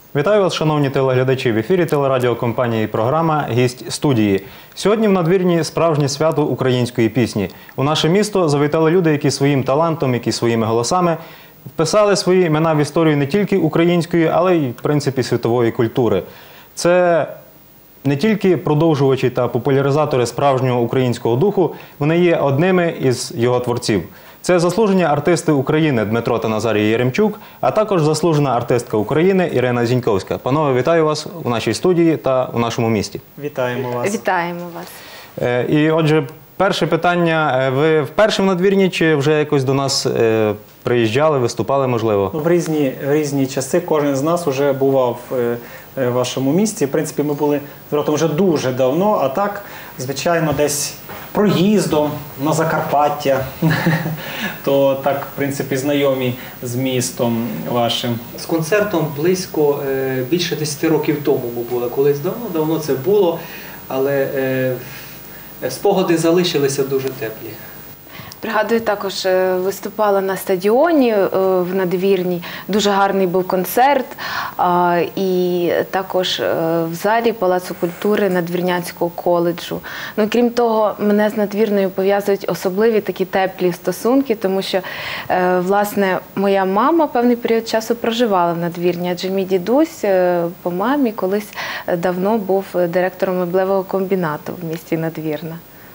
Вітаю вас, шановні телеглядачі. В ефірі телерадіокомпанії програма «Гість студії». Сьогодні в надвірні справжнє свято української пісні. У наше місто завітали люди, які своїм талантом, які своїми голосами вписали свої імена в історію не тільки української, але й, в принципі, світової культури. Це не тільки продовжувачі та популяризатори справжнього українського духу, вони є одними із його творців. Це заслужені артисти України Дмитро та Назарій Єремчук, а також заслужена артистка України Ірина Зіньковська. Панове, вітаю вас у нашій студії та у нашому місті. Вітаємо вас. Вітаємо вас. І отже, перше питання. Ви вперше в надвірні чи вже якось до нас приїжджали, виступали, можливо? В різні часи кожен з нас вже бував в вашому місті. В принципі, ми були з братом вже дуже давно, а так, звичайно, десь проїздом на Закарпаття, то так, в принципі, знайомі з містом вашим. З концертом близько більше 10 років тому ми були. Колись давно це було, але спогади залишилися дуже теплі. Пригадую, також виступала на стадіоні в Надвірній. Дуже гарний був концерт. І також в залі Палацу культури Надвірнянського коледжу. Ну, крім того, мене з Надвірною пов'язують особливі такі теплі стосунки, тому що, власне, моя мама певний період часу проживала в Надвірні, адже мій дідусь по мамі колись давно був директором меблевого комбінату в місті Надвірна.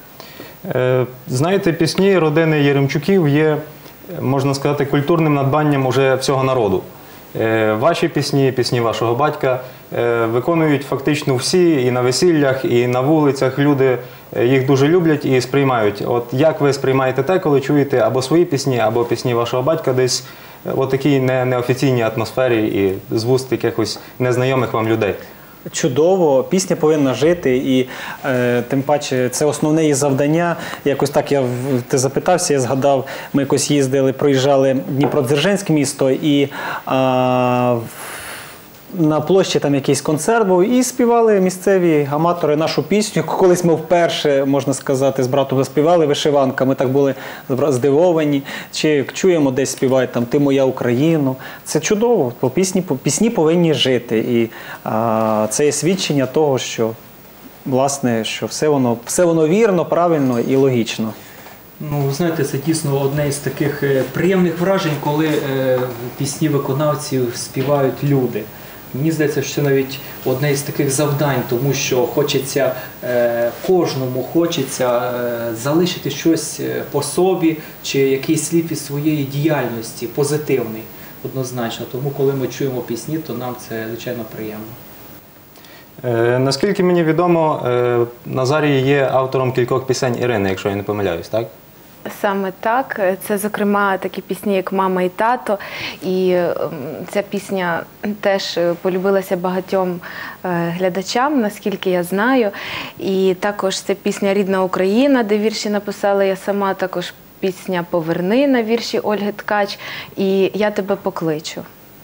Знаєте, пісні родини Єремчуків є, можна сказати, культурним надбанням уже всього народу. Ваші пісні, пісні вашого батька виконують фактично всі, і на весіллях, і на вулицях. Люди їх дуже люблять і сприймають. От як ви сприймаєте те, коли чуєте або свої пісні, або пісні вашого батька десь в такій неофіційній атмосфері і з вуст якихось незнайомих вам людей? Чудово, пісня повинна жити, і тим паче це основне її завдання. Якось так ти запитався, я згадав, ми якось їздили, проїжджали Дніпродзержинське місто, і на площі там якийсь концерт був, і співали місцеві аматори нашу пісню. Колись ми вперше, можна сказати, з братом заспівали «Вишиванка». Ми так були здивовані. Чи чуємо, десь співають там «Ти моя Україно». Це чудово, бо пісні повинні жити. І це є свідчення того, що, власне, що все воно вірно, правильно і логічно. Ну, ви знаєте, це дійсно одне із таких приємних вражень, коли пісні виконавців співають люди. Мені здається, що це навіть одне із таких завдань, тому що кожному хочеться залишити щось по собі, чи якийсь слід із своєї діяльності, позитивний, однозначно. Тому, коли ми чуємо пісні, то нам це, звичайно, приємно. Наскільки мені відомо, Назарій є автором кількох пісень Ірини, якщо я не помиляюсь, так? Саме так. Це, зокрема, такі пісні, як «Мама і тато». І ця пісня теж полюбилася багатьом глядачам, наскільки я знаю. І також це пісня «Рідна Україна», де вірші написала я сама, також пісня «Поверни» на вірші Ольги Ткач і «Я тебе покличу».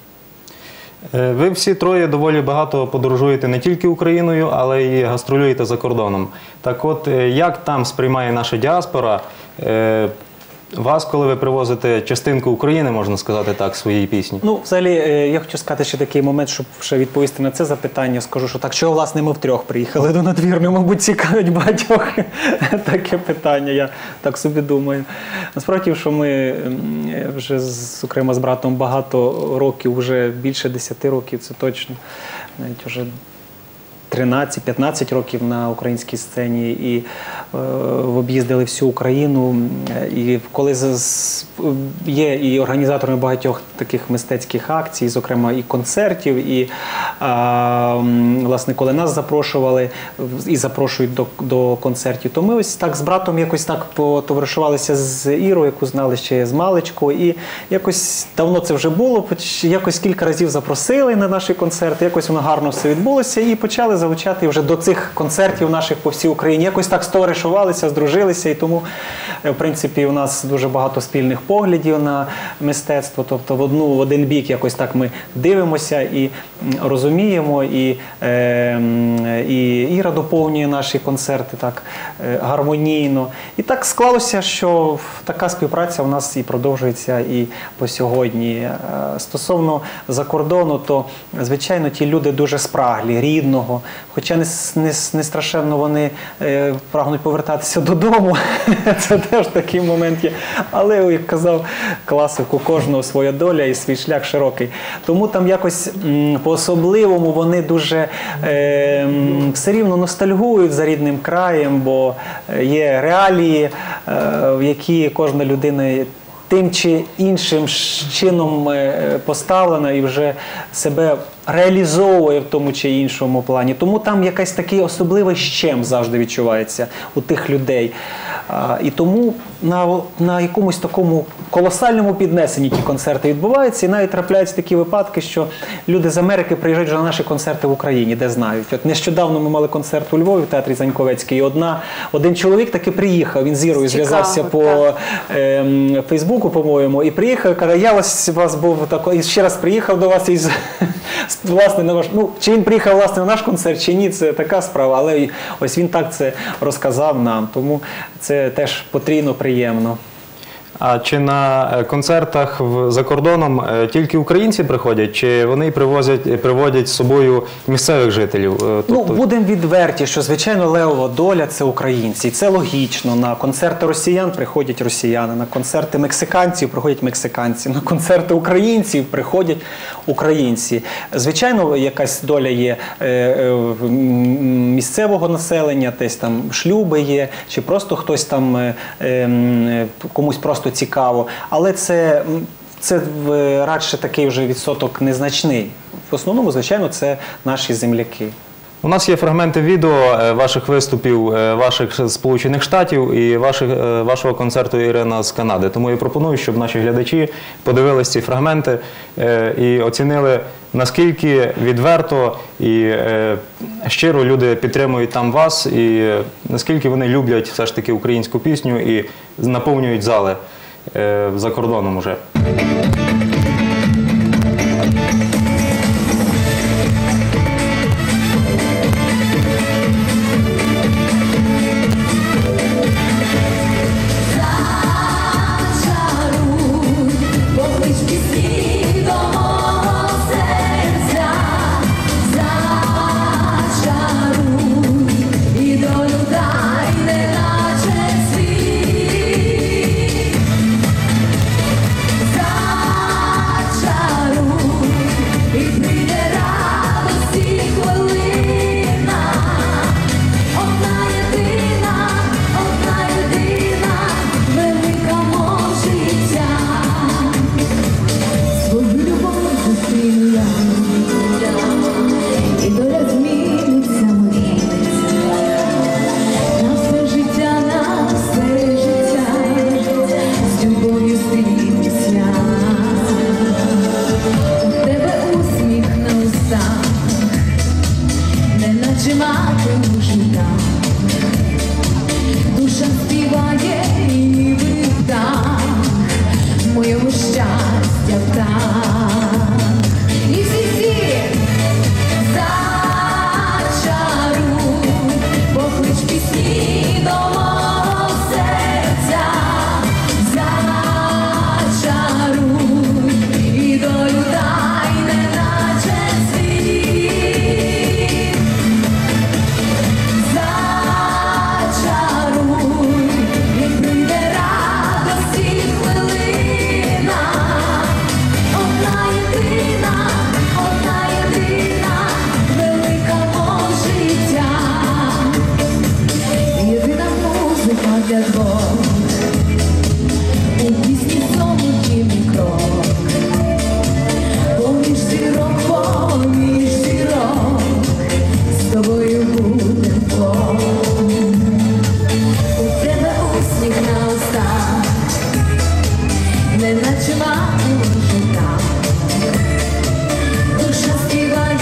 Ви всі троє доволі багато подорожуєте не тільки Україною, але й гастролюєте за кордоном. Так от, як там сприймає наша діаспора вас, коли ви привозите частинку України, можна сказати так, своїй пісні? Ну, взагалі, я хочу сказати ще такий момент, щоб ще відповісти на це запитання. Скажу, що так, чого, власне, ми втрьох приїхали до Надвірної, мабуть, цікавить багатьох таке питання, я так собі думаю. Насправді, що ми вже, зокрема, з братом багато років, вже більше 10 років, це точно, навіть вже 13-15 років на українській сцені і об'їздили всю Україну. І коли є і організаторами багатьох таких мистецьких акцій, зокрема і концертів, і власне, коли нас запрошували і запрошують до концертів, то ми ось так з братом якось так потоваришувалися з Ірою, яку знали ще з маличку, і якось давно це вже було, якось кілька разів запросили на наші концерти, якось воно гарно все відбулося і почали залучати вже до цих концертів наших по всій Україні. Якось так потоваришувалися, здружилися, і тому, в принципі, у нас дуже багато спільних поглядів на мистецтво. Тобто в один бік якось так ми дивимося і розуміємо, і Іра доповнює наші концерти так гармонійно. І так склалося, що така співпраця у нас і продовжується і по сьогодні. Стосовно за кордону, то, звичайно, ті люди дуже спраглі рідного, хоча не страшенно вони прагнуть повертатися додому, це теж такий момент є. Але, як казав класик, у кожного своя доля і свій шлях широкий. Тому там якось по-особливому вони дуже все рівно ностальгують за рідним краєм, бо є реалії, в які кожна людина тим чи іншим чином поставлена і вже себе реалізовує в тому чи іншому плані. Тому там якийсь такий особливий щем завжди відчувається у тих людей. І тому на якомусь такому колосальному піднесенні ті концерти відбуваються, і навіть трапляються такі випадки, що люди з Америки приїжджають вже на наші концерти в Україні, де знають. От нещодавно ми мали концерт у Львові в театрі Заньковецький, і один чоловік таки приїхав, він з Ірою зв'язався по Фейсбуку, по-моєму, і приїхав, каже, я вас був такий, і ще раз приїхав до вас, і власне, на ваш, чи він приїхав власне на наш концерт, чи ні, це така справа, але ось він так це розказав нам, тому це теж потрійно приємно. А чи на концертах за кордоном тільки українці приходять, чи вони приводять з собою місцевих жителів? Будемо відверті, що, звичайно, левова доля – це українці. І це логічно. На концерти росіян приходять росіяни, на концерти мексиканців приходять мексиканці, на концерти українців приходять українці. Звичайно, якась доля є місцевого населення, десь там шлюби є, чи просто хтось там, комусь просто цікаво, але це радше такий вже відсоток незначний. В основному, звичайно, це наші земляки. У нас є фрагменти відео ваших виступів, ваших з Сполучених Штатів і вашого концерту Ірина з Канади. Тому я пропоную, щоб наші глядачі подивились ці фрагменти і оцінили, наскільки відверто і щиро люди підтримують там вас, і наскільки вони люблять все ж таки українську пісню і наповнюють зали за кордоном уже.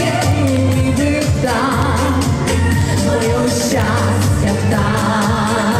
Щастя, так.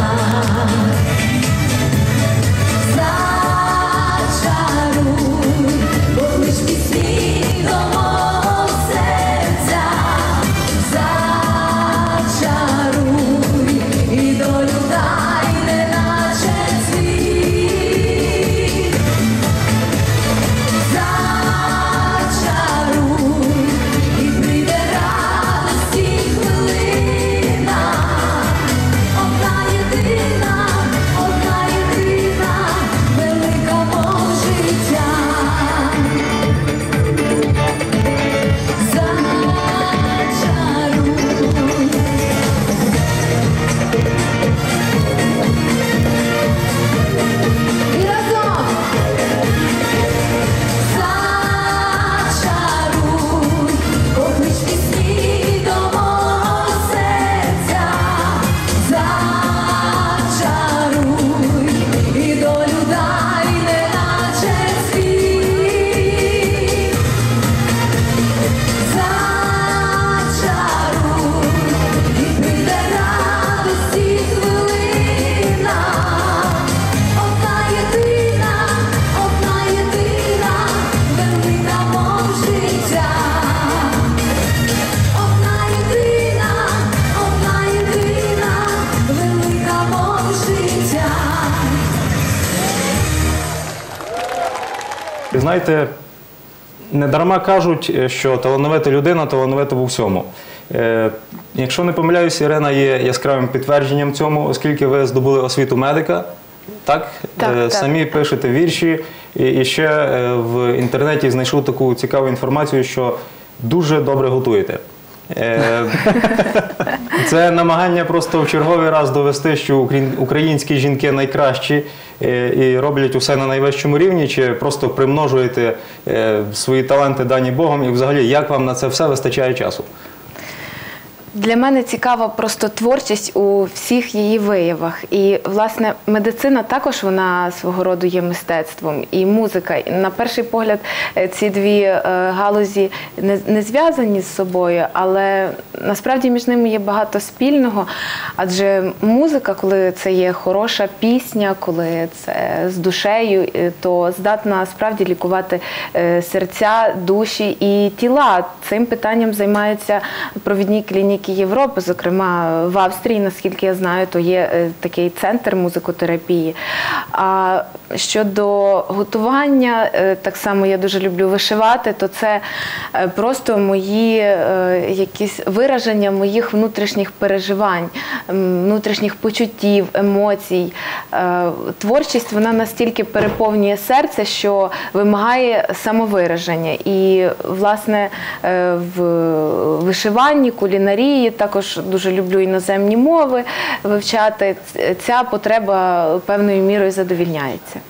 І знаєте, не дарма кажуть, що талановита людина талановита в усьому. Якщо не помиляюсь, Ірина є яскравим підтвердженням цьому, оскільки ви здобули освіту медика, так? Так. Самі пишете вірші, і ще в інтернеті знайшов таку цікаву інформацію, що дуже добре готуєте. Це намагання просто в черговий раз довести, що українські жінки найкращі і роблять усе на найвищому рівні, чи просто примножуєте свої таланти дані Богом, і взагалі, як вам на це все вистачає часу? Для мене цікава просто творчість у всіх її виявах. І, власне, медицина також вона свого роду є мистецтвом. І музика. І, на перший погляд, ці дві галузі не зв'язані з собою, але насправді між ними є багато спільного. Адже музика, коли це є хороша пісня, коли це з душею, то здатна справді лікувати серця, душі і тіла. Цим питанням займаються провідні клініки Європи, зокрема в Австрії, наскільки я знаю, то є такий центр музикотерапії. А щодо готування, так само я дуже люблю вишивати, то це просто мої якісь вираження моїх внутрішніх переживань, внутрішніх почуттів, емоцій. Творчість, вона настільки переповнює серце, що вимагає самовираження. І, власне, в вишиванні, кулінарії, також дуже люблю іноземні мови вивчати. Ця потреба певною мірою задовільняється.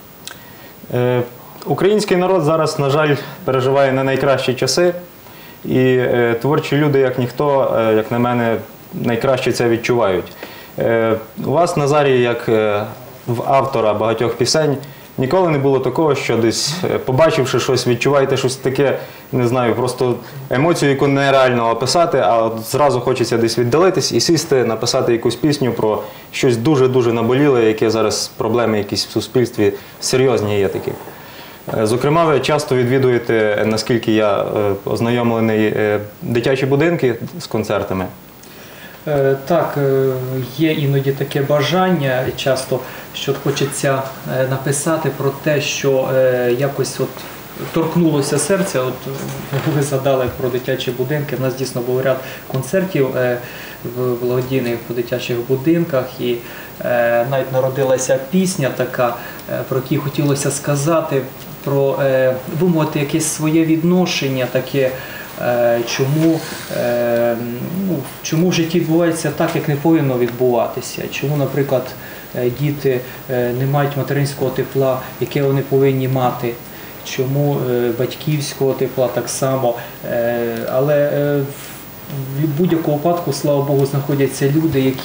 Український народ зараз, на жаль, переживає не найкращі часи. І творчі люди, як ніхто, як на мене, найкраще це відчувають. У вас, Назарій, як в автора багатьох пісень, ніколи не було такого, що десь, побачивши щось, відчуваєте щось таке, не знаю, просто емоцію, яку нереально описати, а от зразу хочеться десь віддалитись і сісти, написати якусь пісню про щось дуже-дуже наболіле, яке зараз проблеми якісь в суспільстві серйозні є такі. Зокрема, ви часто відвідуєте, наскільки я ознайомлений, дитячі будинки з концертами. Так, є іноді таке бажання часто, що хочеться написати про те, що якось от торкнулося серця. От ви згадали про дитячі будинки. У нас дійсно був ряд концертів в благодійних дитячих будинках, і навіть народилася пісня така, про яку хотілося сказати, про вимовити якесь своє відношення таке. Чому в житті відбувається так, як не повинно відбуватися? Чому, наприклад, діти не мають материнського тепла, яке вони повинні мати? Чому батьківського тепла так само? Але в будь-якому випадку, слава Богу, знаходяться люди, які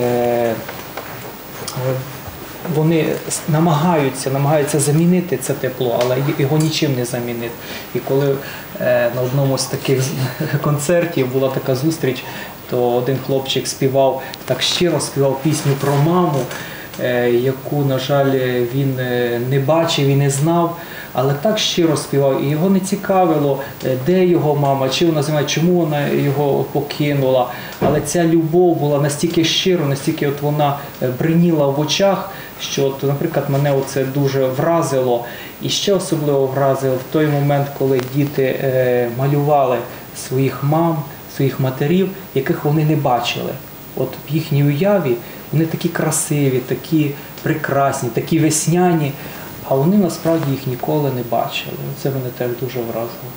вони намагаються замінити це тепло, але його нічим не замінити. І коли на одному з таких концертів була така зустріч, то один хлопчик співав, так щиро співав пісню про маму, яку, на жаль, він не бачив і не знав, але так щиро співав, і його не цікавило, де його мама, чи вона знає, чому вона його покинула. Але ця любов була настільки щиро, настільки от вона бриніла в очах, що, от, наприклад, мене це дуже вразило. І ще особливо вразило в той момент, коли діти малювали своїх мам, своїх матерів, яких вони не бачили. От в їхній уяві вони такі красиві, такі прекрасні, такі весняні, а вони насправді їх ніколи не бачили. Це мене теж дуже вразило.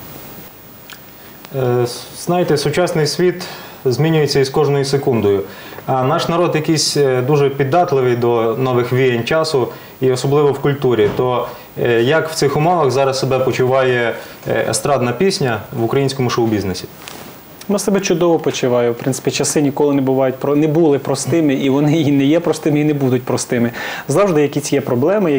Знаєте, сучасний світ змінюється із кожною секундою. А наш народ якийсь дуже піддатливий до нових віянь часу, і особливо в культурі. То як в цих умовах зараз себе почуває естрадна пісня в українському шоу-бізнесі? Вона себе чудово почуває. В принципі, часи ніколи не були простими, і вони і не є простими, і не будуть простими. Завжди якісь є проблеми,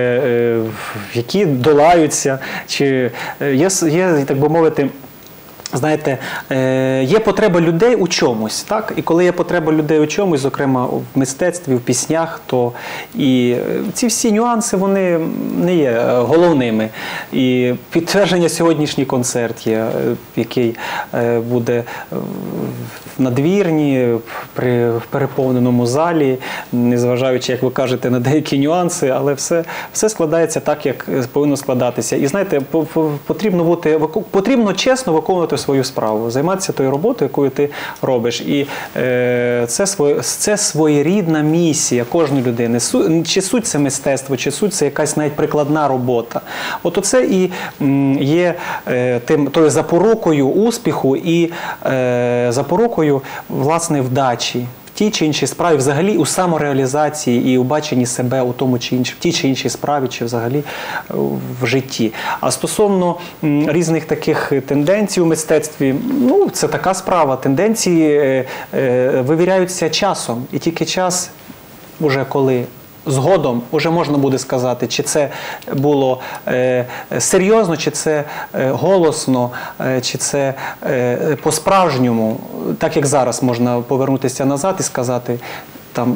які долаються. Чи є, так би мовити, знаєте, є потреба людей у чомусь, так? І коли є потреба людей у чомусь, зокрема в мистецтві, в піснях, то і ці всі нюанси, вони не є головними. І підтвердження сьогоднішній концерт є, який буде в надвірні, при переповненому залі, незважаючи, як ви кажете, на деякі нюанси, але все складається так, як повинно складатися. І знаєте, потрібно чесно виконувати свою справу, займатися тою роботою, якою ти робиш. І це своєрідна місія кожної людини. Чи суть це мистецтво, чи суть це якась навіть прикладна робота. От оце і є тою запорукою успіху і запорукою, власне, вдачі в тій чи іншій справі, взагалі у самореалізації і у баченні себе у тому чи іншій, в тій чи іншій справі, чи взагалі в житті. А стосовно різних таких тенденцій у мистецтві, ну, це така справа. Тенденції вивіряються часом. І тільки час, уже коли згодом вже можна буде сказати, чи це було серйозно, чи це голосно, чи це по-справжньому. Так як зараз можна повернутися назад і сказати, там,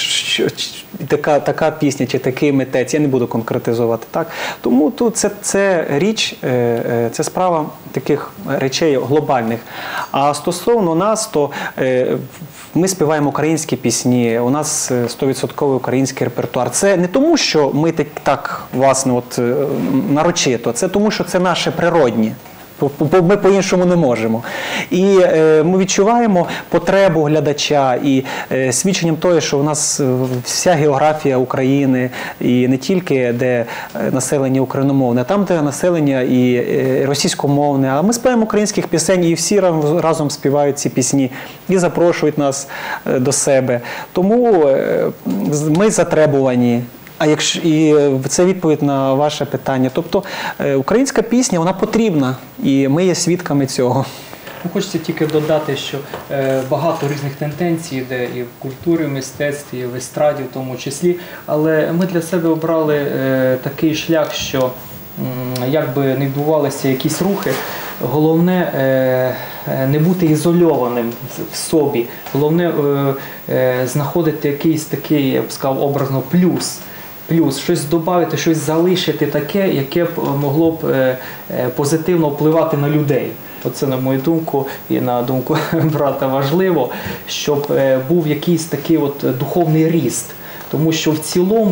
така пісня чи такий митець, я не буду конкретизувати. Так? Тому тут це річ, це справа таких речей глобальних. А стосовно нас, то ми співаємо українські пісні, у нас 100% український репертуар. Це не тому, що ми так, власне, от, нарочито, це тому, що це наше природнє. Ми по-іншому не можемо. І ми відчуваємо потребу глядача і свідченням того, що у нас вся географія України, і не тільки де населення україномовне, а там, де населення і російськомовне. А ми співаємо українських пісень, і всі разом співають ці пісні і запрошують нас до себе. Тому ми затребувані. І це відповідь на ваше питання. Тобто українська пісня, вона потрібна, і ми є свідками цього. Хочеться тільки додати, що багато різних тенденцій йде і в культурі, в мистецтві, і в естраді в тому числі, але ми для себе обрали такий шлях, що як би не відбувалися якісь рухи, головне не бути ізольованим в собі, головне знаходити якийсь такий, я б сказав, образно плюс, щось додати, щось залишити таке, яке б могло б позитивно впливати на людей. Оце, на мою думку, і на думку брата важливо, щоб був якийсь такий от духовний ріст. Тому що в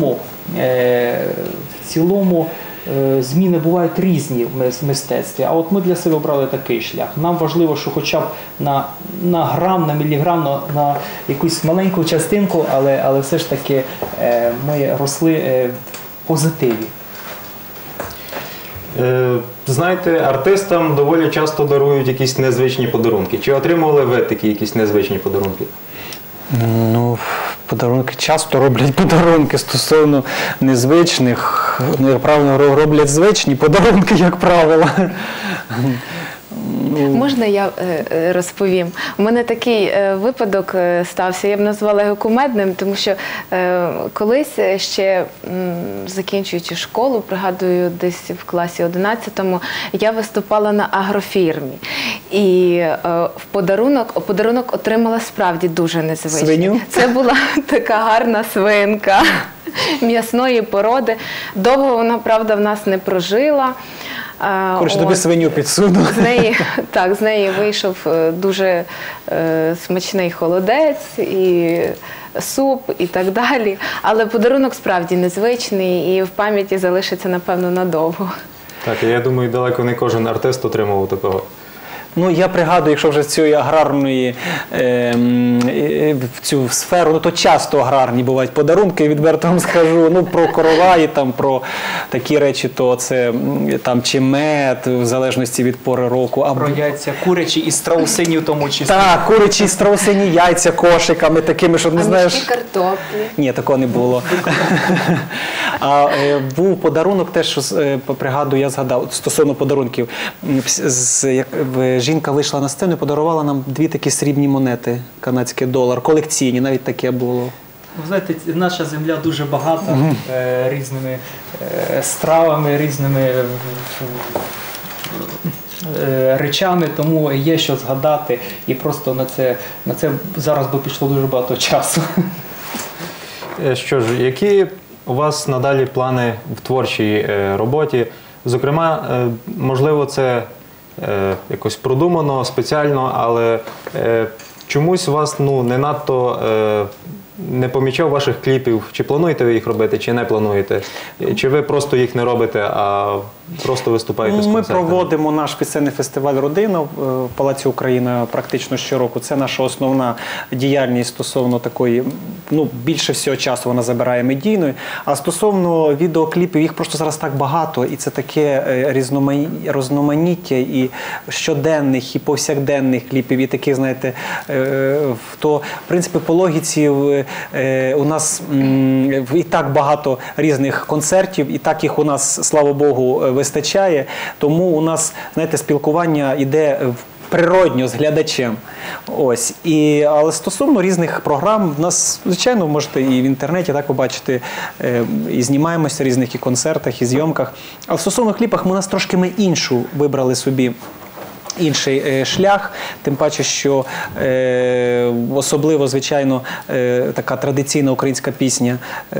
цілому зміни бувають різні в мистецтві, а от ми для себе обрали такий шлях. Нам важливо, що хоча б на грам, на міліграм, на якусь маленьку частинку, але все ж таки ми росли в позитиві. Знаєте, артистам доволі часто дарують якісь незвичні подарунки. Чи отримували ви такі якісь незвичні подарунки? Ну, подарунки часто роблять подарунки стосовно незвичних. Ну, як правильно, роблять звичні подарунки, як правило. Можна я розповім? У мене такий випадок стався, я б назвала його кумедним, тому що колись ще закінчуючи школу, пригадую, десь в класі 11-му, я виступала на агрофірмі. І в подарунок отримала справді дуже незвичний. Свиню? Це була така гарна свинка м'ясної породи. Довго вона, правда, в нас не прожила. Коротше, тобі свиню підсунули. З неї вийшов дуже смачний холодець, і суп, і так далі. Але подарунок справді незвичний і в пам'яті залишиться, напевно, надовго. Так, я думаю, далеко не кожен артист отримував такого. Ну, я пригадую, якщо вже з цієї аграрної в цю сферу, ну то часто аграрні бувають подарунки, відверто вам скажу, ну про короваї, там, про такі речі, то це там чи мед, в залежності від пори року. А про яйця курячі і страусині в тому числі. Так, курячі і страусині яйця кошиками такими, що не знаєш. Мішки картоплі. Ні, такого не було. А був подарунок, теж, що пригадую, я згадав, стосовно подарунків. Жінка вийшла на сцену і подарувала нам 2 такі срібні монети, канадський долар, колекційні, навіть таке було. Ви знаєте, наша земля дуже багата різними стравами, різними речами, тому є що згадати, і просто на це зараз би пішло дуже багато часу. Що ж, які у вас надалі плани в творчій роботі? Зокрема, можливо, це якось продумано, спеціально, але чомусь вас не надто не помічав ваших кліпів. Чи плануєте ви їх робити, чи не плануєте? Чи ви просто їх не робите, а просто виступаєте з Ми концертами? проводимо наш пісенний фестиваль «Родина» в Палаці Україна практично щороку. Це наша основна діяльність стосовно такої, більше всього часу вона забирає медійною. А стосовно відеокліпів, їх просто зараз так багато, і це таке різноманіття і щоденних, і повсякденних кліпів, і таких, знаєте, то, в принципі, по логіці у нас і так багато різних концертів, і так їх у нас, слава Богу, вистачає. Тому у нас, знаєте, спілкування йде природньо з глядачем. Ось. Але стосовно різних програм, в нас, звичайно, можете і в інтернеті так побачити, і знімаємося в різних і концертах, і зйомках. А стосовно кліпах, ми іншу вибрали собі. Інший шлях, тим паче, що особливо, звичайно, така традиційна українська пісня,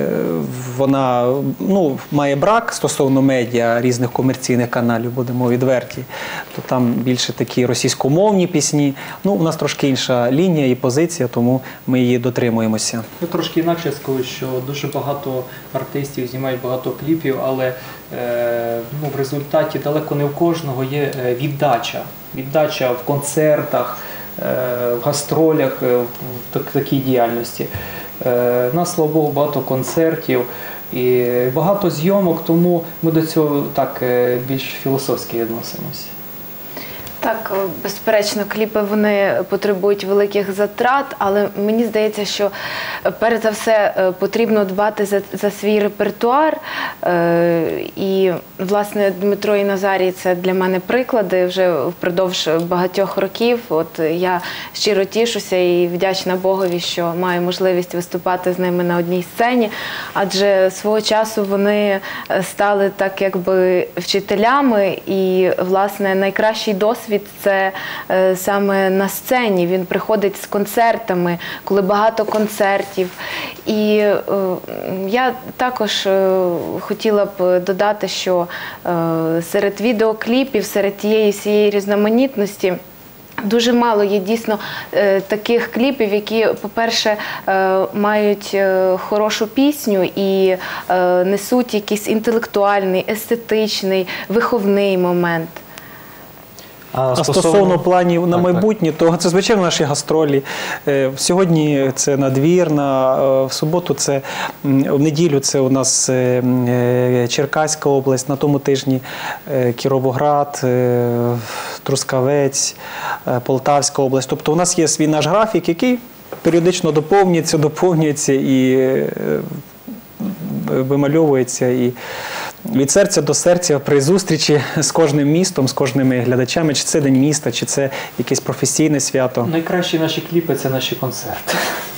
вона має брак стосовно медіа, різних комерційних каналів, будемо відверті, то там більше такі російськомовні пісні. У нас трошки інша лінія і позиція, тому ми її дотримуємося. Я трошки інакше скажу, що дуже багато артистів знімають багато кліпів, але в результаті далеко не у кожного є віддача. Віддача в концертах, в гастролях, в такій діяльності. У нас, слава Богу, багато концертів і багато зйомок, тому ми до цього так більш філософськи відносимося. Так, безперечно, кліпи вони потребують великих затрат, але мені здається, що перш за все потрібно дбати за свій репертуар. І, власне, Дмитро і Назарій – це для мене приклади вже впродовж багатьох років. От я щиро тішуся і вдячна Богові, що маю можливість виступати з ними на одній сцені, адже свого часу вони стали так якби вчителями і, власне, найкращий досвід це саме на сцені. Він приходить з концертами, коли багато концертів. І я також хотіла б додати, що серед відеокліпів, серед тієї всієї різноманітності дуже мало є дійсно таких кліпів, які, по-перше, мають хорошу пісню і несуть якийсь інтелектуальний, естетичний, виховний момент. А стосовно планів на майбутнє, то це, звичайно, наші гастролі. Сьогодні це Надвірна, в суботу це, в неділю це у нас Черкаська область, на тому тижні Кіровоград, Трускавець, Полтавська область. Тобто у нас є свій наш графік, який періодично доповнюється і вимальовується. І від серця до серця при зустрічі з кожним містом, з кожними глядачами, чи це День міста, чи це якесь професійне свято. Найкращі наші кліпи – це наші концерти.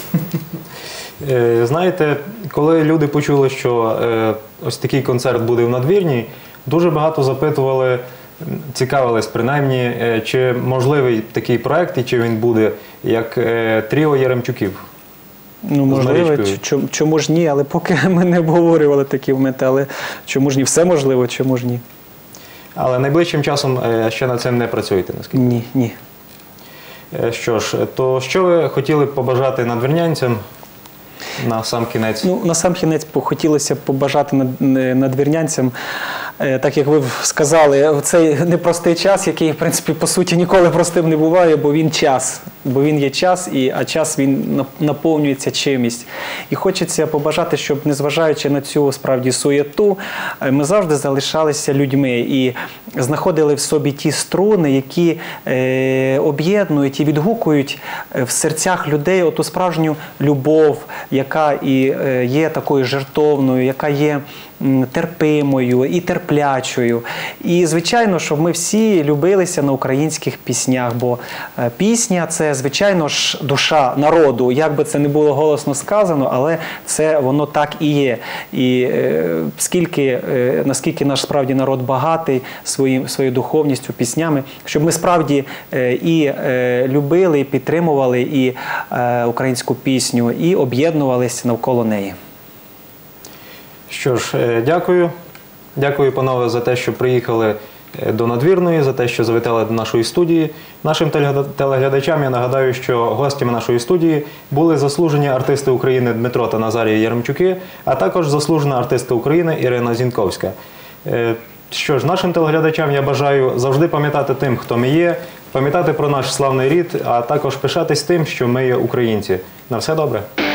Знаєте, коли люди почули, що ось такий концерт буде в Надвірні, дуже багато запитували, цікавились принаймні, чи можливий такий проект і чи він буде, як тріо Яремчуків. Можливо, чому ж ні, але поки ми не обговорювали такі моменти, але чому ж ні, все можливо, чому ж ні. Але найближчим часом ще над цим не працюєте, наскільки? Ні. Що ж, то що ви хотіли б побажати надвірнянцям на сам кінець? На сам кінець хотілося б побажати надвірнянцям, так як ви сказали, цей непростий час, який, в принципі, по суті, ніколи простим не буває, бо він час. Бо він є час, а час він наповнюється чимось. І хочеться побажати, щоб, незважаючи на цю, справді, суєту, ми завжди залишалися людьми і знаходили в собі ті струни, які об'єднують і відгукують в серцях людей оту справжню любов, яка і є такою жертовною, яка є терпимою і терплячою. І, звичайно, щоб ми всі любилися на українських піснях, бо пісня – це, звичайно ж, душа народу. Як би це не було голосно сказано, але це воно так і є. І наскільки наш справді народ багатий своєю духовністю, піснями, щоб ми справді і любили, і підтримували і українську пісню, і об'єднувалися навколо неї. Що ж, дякую. Дякую, панове, за те, що приїхали до Надвірної, за те, що завітали до нашої студії. Нашим телеглядачам я нагадаю, що гостями нашої студії були заслужені артисти України Дмитро та Назарія Яремчуки, а також заслужена артистка України Ірина Зінковська. Що ж, нашим телеглядачам я бажаю завжди пам'ятати тим, хто ми є, пам'ятати про наш славний рід, а також пишатись тим, що ми є українці. На все добре!